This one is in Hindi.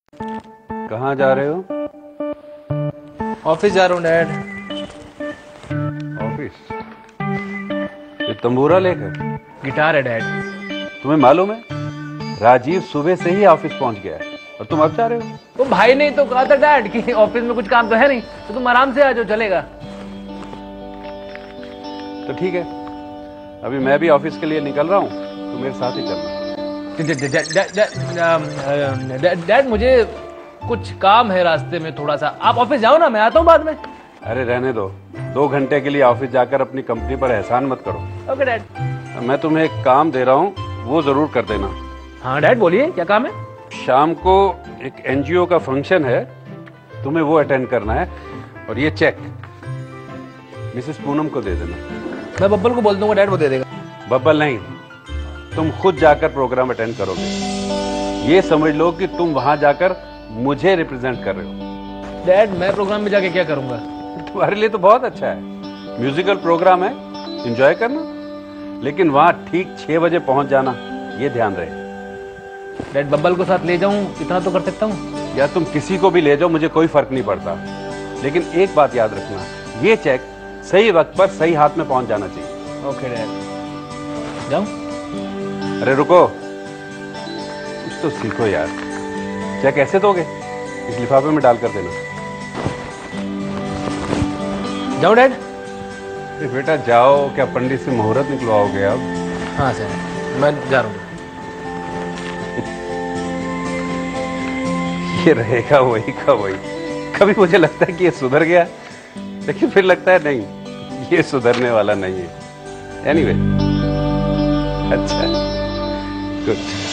कहाँ जा रहे हो? ऑफिस जा रहा हूँ डैड। ऑफिस? ये तंबूरा लेकर? गिटार है डैड। तुम्हें मालूम है राजीव सुबह से ही ऑफिस पहुंच गया है और तुम अब जा रहे हो? वो भाई ने तो कहा था डैड कि ऑफिस में कुछ काम तो है नहीं, तो तुम आराम से आ जाओ, चलेगा। तो ठीक है, अभी मैं भी ऑफिस के लिए निकल रहा हूँ, तो मेरे साथ ही चलना। डैड मुझे कुछ काम है रास्ते में थोड़ा सा, आप ऑफिस जाओ ना, मैं आता हूँ बाद में। अरे रहने दो, 2 घंटे के लिए ऑफिस जाकर अपनी कंपनी पर एहसान मत करो। Okay dad. मैं तुम्हें एक काम दे रहा हूँ, वो जरूर कर देना। हाँ डैड बोलिए, क्या काम है? शाम को एक एनजीओ का फंक्शन है, तुम्हें वो अटेंड करना है, और ये चेक मिसेस पूनम को दे देना। मैं बब्बल को बोल दूंगा डैड, वो दे देगा। बब्बल नहीं, तुम खुद जाकर प्रोग्राम अटेंड करोगे। ये समझ लो कि तुम वहां जाकर मुझे रिप्रेजेंट कर रहे हो। डैड मैं प्रोग्राम में जाके क्या करूंगा? तुम्हारे लिए तो बहुत अच्छा है, म्यूजिकल प्रोग्राम है, एंजॉय करना, लेकिन वहां ठीक 6 बजे पहुंच जाना, ये ध्यान रहे। डैड बब्बल को साथ ले जाऊं, इतना तो कर सकता हूं। या तुम किसी को भी ले जाओ, मुझे कोई फर्क नहीं पड़ता, लेकिन एक बात याद रखना, ये चेक सही वक्त पर सही हाथ में पहुंच जाना चाहिए। Okay dad. जाऊं? अरे रुको, कुछ तो सीखो यार। चेक कैसे दोगे? इस लिफाफे में डालकर देना। जाओ डैड। अरे बेटा जाओ, क्या पंडित से मुहूर्त निकलवाओगे अब? हाँ सर, मैं जा रहा हूँ। ये रहेगा वही का वही। कभी मुझे लगता है कि ये सुधर गया, लेकिन फिर लगता है नहीं, ये सुधरने वाला नहीं है। एनीवे, अच्छा, गुड।